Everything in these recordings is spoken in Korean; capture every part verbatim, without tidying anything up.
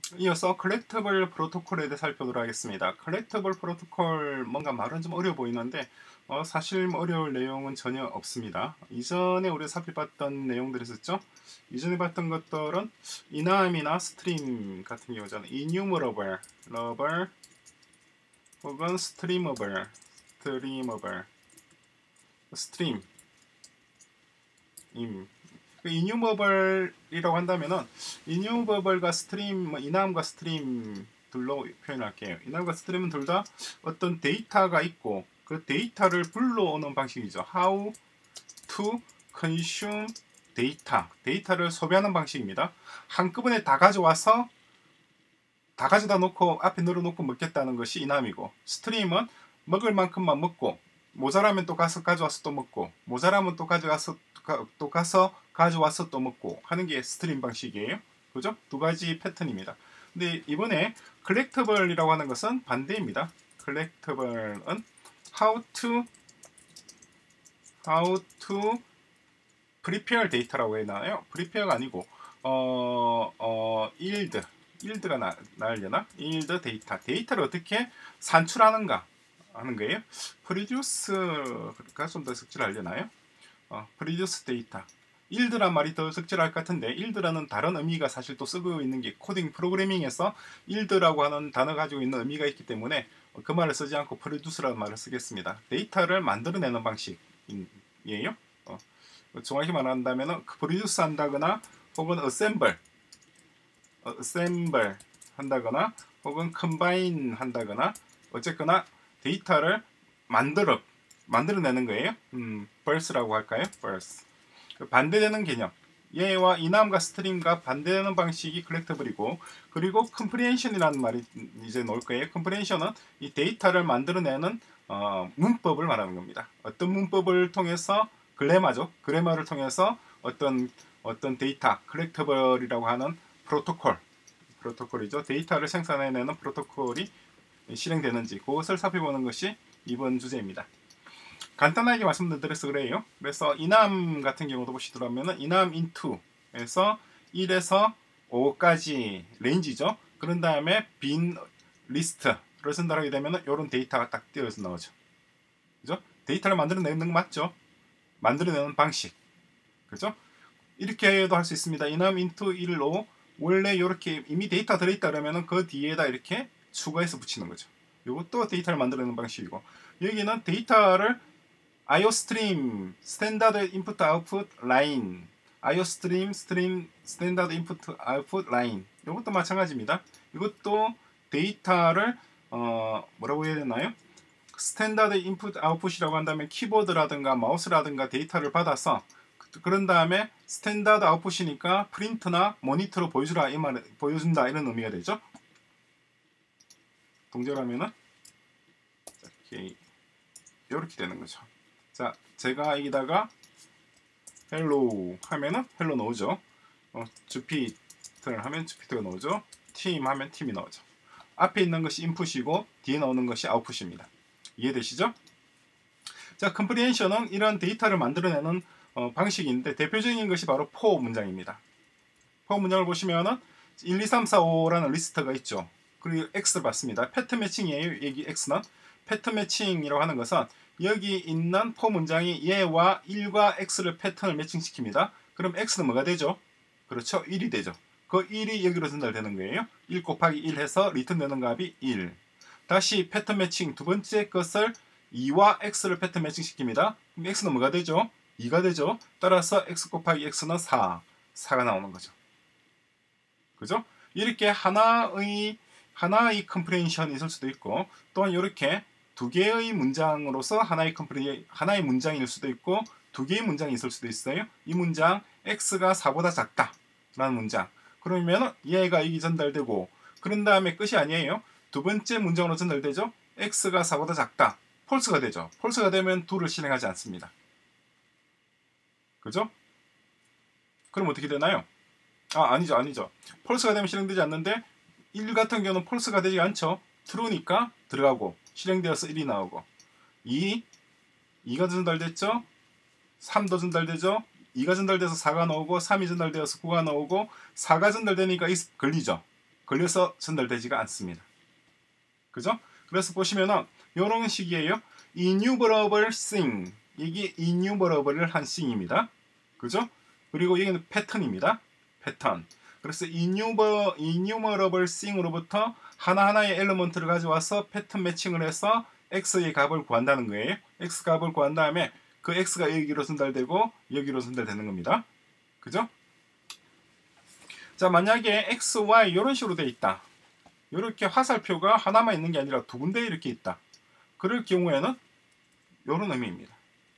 이어서 컬렉터블 프로토콜에 대해 살펴보도록 하겠습니다. 컬렉터블 프로토콜 뭔가 말은 좀 어려워 보이는데 어, 사실 뭐 어려울 내용은 전혀 없습니다. 이전에 우리가 살펴봤던 내용들이 있었죠. 이전에 봤던 것들은 이남이나 스트림 같은 경우잖아요. enumerable, 러블 혹은 streamable, streamable, stream, 임 이뉴머블이라고 한다면은 이뉴머블과 스트림, 뭐 이남과 스트림 둘로 표현할게요. 이남과 스트림은 둘 다 어떤 데이터가 있고 그 데이터를 불러오는 방식이죠. How to consume data. 데이터를 소비하는 방식입니다. 한꺼번에 다 가져와서 다 가져다 놓고 앞에 늘어놓고 먹겠다는 것이 이남이고, 스트림은 먹을 만큼만 먹고 모자라면 또 가서 가져와서 또 먹고 모자라면 또 가져가서 또 가서 가져와서 또 먹고 하는 게 스트림 방식이에요. 그죠? 두 가지 패턴입니다. 근데 이번에 collectible이라고 하는 것은 반대입니다. collectible은 how to how to prepare data라고 해나요? prepare가 아니고 어, 어, yield yield가 나, 나으려나? yield 데이터 데이터를 어떻게 산출하는가 하는 거예요. produce가 좀 더 적절하려나요? 어, produce data. yield란 말이 더 적절할 것 같은데 yield라는 다른 의미가 사실 또 쓰고 있는 게 코딩 프로그래밍에서 yield라고 하는 단어 가지고 있는 의미가 있기 때문에 그 말을 쓰지 않고 produce라는 말을 쓰겠습니다. 데이터를 만들어내는 방식이에요. 어, 정확히 말한다면 produce 한다거나 혹은 assemble, assemble 한다거나 혹은 combine 한다거나 어쨌거나 데이터를 만들어 만들어내는 거예요. 음, burst라고 할까요? burst. 반대되는 개념. 얘와 이남과 스트림과 반대되는 방식이 컬렉터블이고, 그리고 컴프리hension이라는 말이 이제 나올 거예요. 컴프리hension은 이 데이터를 만들어내는 어, 문법을 말하는 겁니다. 어떤 문법을 통해서 글래마죠. 글래마를 통해서 어떤 어떤 데이터 컬렉터블이라고 하는 프로토콜 프로토콜이죠. 데이터를 생산해내는 프로토콜이 실행되는지 그것을 살펴보는 것이 이번 주제입니다. 간단하게 말씀드려서 그래요. 그래서 이남 같은 경우도 보시더라면 이남 인투에서 일에서 오까지 레인지죠. 그런 다음에 빈 리스트를 쓴다고 되면 이런 데이터가 딱 띄어서 나오죠. 그죠? 데이터를 만들어내는 거 맞죠? 만들어내는 방식. 그죠? 이렇게도 할 수 있습니다. 이남 인투 일로 원래 이렇게 이미 데이터 들어있다 그러면 그 뒤에다 이렇게 추가해서 붙이는 거죠. 이것도 데이터를 만들어내는 방식이고, 여기는 데이터를 아이오스트림 스탠다드 인풋 아웃풋 라인, 아이오스트림 스트림 스탠다드 인풋 아웃풋 라인, 이것도 마찬가지입니다. 이것도 데이터를 어 뭐라고 해야 되나요? 스탠다드 인풋 아웃풋이라고 한다면 키보드라든가 마우스라든가 데이터를 받아서 그런 다음에 스탠다드 아웃풋이니까 프린트나 모니터로 보여주라 이 말 보여준다 이런 의미가 되죠. 동작하면은 이렇게 이렇게 되는 거죠. 자, 제가 여기다가 헬로 하면은 헬로 나오죠. 어, 주피터를 하면 주피터가 나오죠. 팀 하면 팀이 나오죠. 앞에 있는 것이 인풋이고 뒤에 나오는 것이 아웃풋입니다. 이해되시죠? 자, 컴프리hension은 이런 데이터를 만들어내는 어, 방식인데 대표적인 것이 바로 for 문장입니다. for 문장을 보시면은 일, 이, 삼, 사, 오라는 리스트가 있죠. 그리고 X를 받습니다. 패턴 매칭이에요. 여기 X는 패턴 매칭이라고 하는 것은 여기 있는 for 문장이 얘와 일과 X를 패턴을 매칭시킵니다. 그럼 X는 뭐가 되죠? 그렇죠. 일이 되죠. 그 일이 여기로 전달되는 거예요. 일 곱하기 일 해서 리턴되는 값이 일. 다시 패턴 매칭 두 번째 것을 이와 X를 패턴 매칭시킵니다. 그럼 X는 뭐가 되죠? 이가 되죠. 따라서 X 곱하기 X는 사. 사가 나오는 거죠. 그죠? 이렇게 하나의 하나의 컴프레hension이 있을 수도 있고, 또한 이렇게 두 개의 문장으로서 하나의 컴프레 하나의 문장일 수도 있고 두 개의 문장이 있을 수도 있어요. 이 문장 x가 사보다 작다 라는 문장. 그러면 얘가 여기 전달되고, 그런 다음에 끝이 아니에요. 두 번째 문장으로 전달되죠. x가 사보다 작다. 폴스가 되죠. 폴스가 되면 do를 실행하지 않습니다. 그죠? 그럼 어떻게 되나요? 아, 아니죠, 아니죠. 폴스가 되면 실행되지 않는데 일 같은 경우는 폴스가 되지 않죠. true니까 들어가고 실행되어서 일이 나오고, 이, 이가 전달됐죠. 삼도 전달되죠. 이가 전달돼서 사가 나오고, 삼이 전달되어서 구가 나오고, 사가 전달되니까 이 걸리죠. 걸려서 전달되지가 않습니다. 그죠? 그래서 보시면은 이런 식이에요. enumerable thing. 이게 enumerable을 한 thing입니다. 그죠? 그리고 여기는 패턴입니다. 패턴. 그래서 enumer, enumerable thing으로부터 하나하나의 엘리먼트를 가져와서 패턴 매칭을 해서 x의 값을 구한다는 거예요. x 값을 구한 다음에 그 x가 여기로 전달되고 여기로 전달되는 겁니다. 그죠? 자, 만약에 x, y 이런 식으로 돼 있다. 이렇게 화살표가 하나만 있는 게 아니라 두 군데 이렇게 있다. 그럴 경우에는 이런 의미입니다.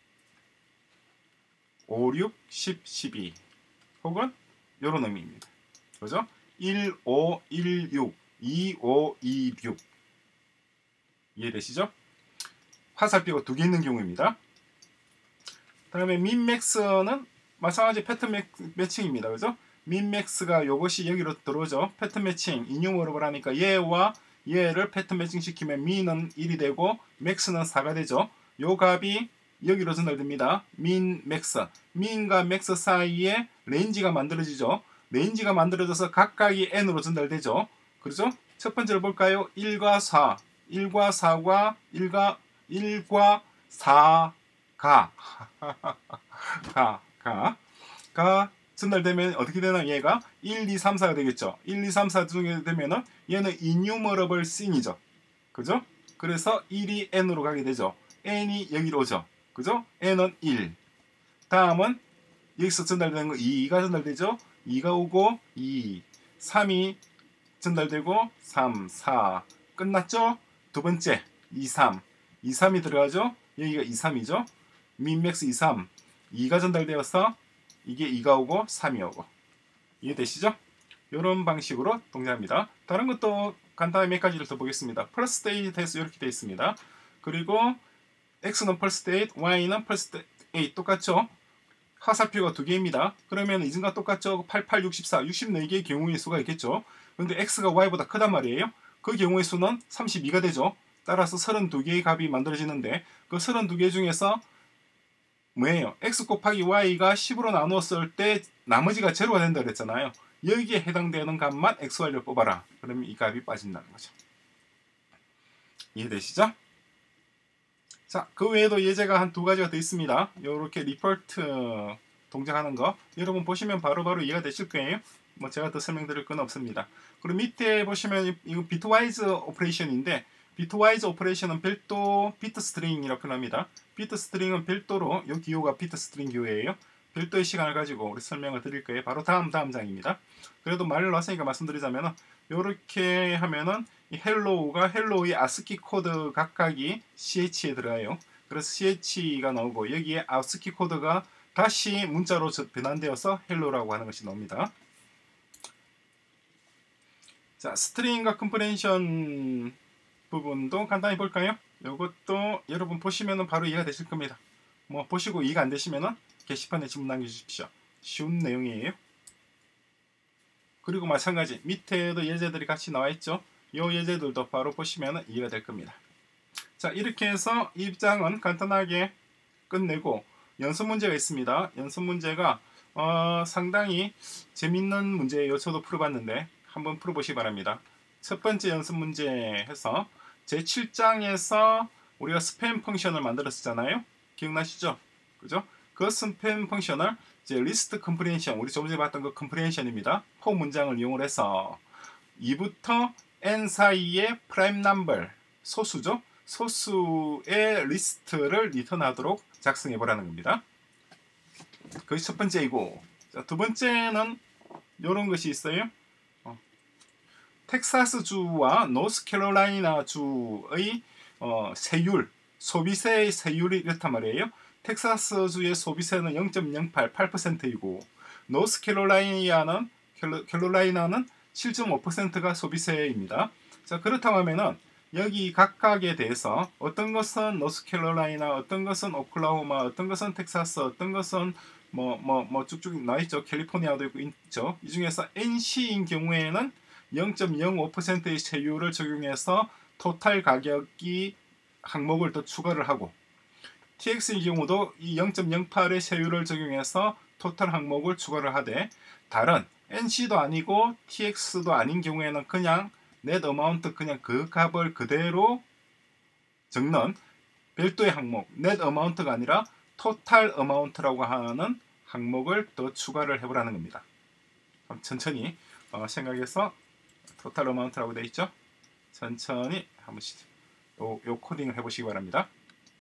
오, 육, 십, 십이 혹은 이런 의미입니다. 그죠? 일, 오, 일, 육, 이, 오, 이, 육 이해되시죠? 화살표가 두 개 있는 경우입니다. 다음에 민맥스는 마찬가지 패턴 매, 매칭입니다. 그죠? 민맥스가 이것이 여기로 들어오죠. 패턴 매칭, 이뉴머러블 하니까 얘와 얘를 패턴 매칭 시키면 민은 일이 되고 맥스는 사가 되죠. 요 값이 여기로 전달됩니다. 민, 맥스. 민과 맥스 사이에 레인지가 만들어지죠. 레인지가 만들어져서 각각이 n으로 전달되죠. 그렇죠? 첫 번째로 볼까요? 일과 사. 일과 사과 일과 일과 사가 가, 가, 가 전달되면 어떻게 되나 얘가 일, 이, 삼, 사가 되겠죠. 일, 이, 삼, 사 중에 되면은 얘는 enumerable thing이죠. 그죠? 그래서 일이 n으로 가게 되죠. n이 여기로 오죠. 그죠? n은 일. 다음은 여기서 전달되는 거 이가 전달되죠. 이가 오고 이, 삼이 전달되고 삼, 사 끝났죠? 두 번째 이, 삼. 이, 삼이 들어가죠? 여기가 이, 삼이죠. 민맥스 이, 삼. 이가 전달되어서 이게 이가 오고 삼이 오고. 이해되시죠? 이런 방식으로 동작합니다. 다른 것도 간단히 몇 가지를 더 보겠습니다. first state에서 이렇게 되어 있습니다. 그리고 x는 first state, y는 first state 똑같죠? 화살표가 두 개입니다. 그러면 이전과 똑같죠? 팔, 팔, 육십사, 육십사 개의 경우의 수가 있겠죠? 근데 x가 y보다 크단 말이에요. 그 경우의 수는 삼십이가 되죠. 따라서 삼십이 개의 값이 만들어지는데 그 삼십이 개 중에서 뭐예요? x 곱하기 y가 십으로 나누었을 때 나머지가 제로가 된다 그랬잖아요. 여기에 해당되는 값만 x, y를 뽑아라. 그러면 이 값이 빠진다는 거죠. 이해되시죠? 자, 그 외에도 예제가 한 두 가지가 더 있습니다. 이렇게 리퍼트 동작하는 거 여러분 보시면 바로바로 바로 이해가 되실 거예요. 뭐 제가 더 설명드릴 건 없습니다. 그리고 밑에 보시면 이거 비트와이즈 오퍼레이션인데 비트와이즈 오퍼레이션은 별도 비트 스트링이라고 표현합니다. 비트 스트링은 별도로 이 기호가 비트 스트링 기호예요. 별도의 시간을 가지고 우리 설명을 드릴 거예요. 바로 다음 다음 장입니다. 그래도 말을 놨으니까 말씀드리자면은 이렇게 하면은 이 헬로우가 헬로우의 아스키 코드 각각이 씨에이치에 들어가요. 그래서 씨에이치가 나오고 여기에 아스키 코드가 다시 문자로 변환되어서 헬로우라고 하는 것이 나옵니다. 자, 스트링과 컴프레hen션 부분도 간단히 볼까요? 이것도 여러분 보시면은 바로 이해가 되실 겁니다. 뭐 보시고 이해가 안 되시면은 게시판에 질문 남겨주십시오. 쉬운 내용이에요. 그리고 마찬가지 밑에도 예제들이 같이 나와 있죠. 이 예제들도 바로 보시면 이해가 될 겁니다. 자, 이렇게 해서 이 장은 간단하게 끝내고 연습 문제가 있습니다. 연습 문제가 어, 상당히 재밌는 문제예요. 저도 풀어봤는데 한번 풀어보시기 바랍니다. 첫 번째 연습 문제 해서 제칠 장에서 우리가 스팸 펑션을 만들었잖아요. 기억나시죠? 그죠? 그 스팸 펑션을 이제 리스트 컴프레hension, 우리 조금 전에 봤던 그 컴프레hension입니다. 포 문장을 이용을 해서 이부터 n 사이의 프라임 넘버, 소수죠? 소수의 리스트를 리턴하도록 작성해 보라는 겁니다. 그것이 첫 번째이고, 자, 두 번째는 이런 것이 있어요. 어, 텍사스 주와 노스캐롤라이나 주의 어, 세율, 소비세의 세율이 이렇단 말이에요. 텍사스 주의 소비세는 영 점 영팔, 팔 퍼센트이고 노스캐롤라이나는 캐롤라이나는 칠 점 오 퍼센트가 소비세입니다. 자, 그렇다고 하면은 여기 각각에 대해서 어떤 것은 노스캐롤라이나, 어떤 것은 오클라호마, 어떤 것은 텍사스, 어떤 것은 뭐 뭐 뭐 쭉쭉 나와 있죠. 캘리포니아도 있고 있죠. 이 중에서 엔씨인 경우에는 영 점 영오 퍼센트의 세율을 적용해서 토탈 가격이 항목을 더 추가를 하고 티엑스의 경우도 이 영 점 영팔의 세율을 적용해서 토탈 항목을 추가를 하되 다른 엔씨도 아니고 티엑스도 아닌 경우에는 그냥 net amount 그냥 그 값을 그대로 적는 별도의 항목 net amount가 아니라 total amount라고 하는 항목을 더 추가를 해보라는 겁니다. 천천히 어, 생각해서 total amount라고 되어 있죠. 천천히 한 번씩 요, 요 코딩을 해보시기 바랍니다.